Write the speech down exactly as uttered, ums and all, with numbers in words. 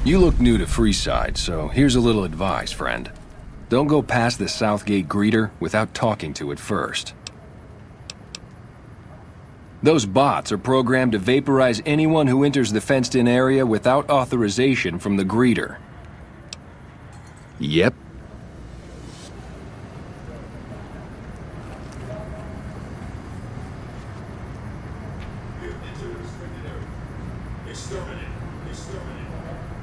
You look new to Freeside, so here's a little advice, friend. Don't go past the Southgate greeter without talking to it first. Those bots are programmed to vaporize anyone who enters the fenced-in area without authorization from the greeter. Yep. Exterminate. Exterminate.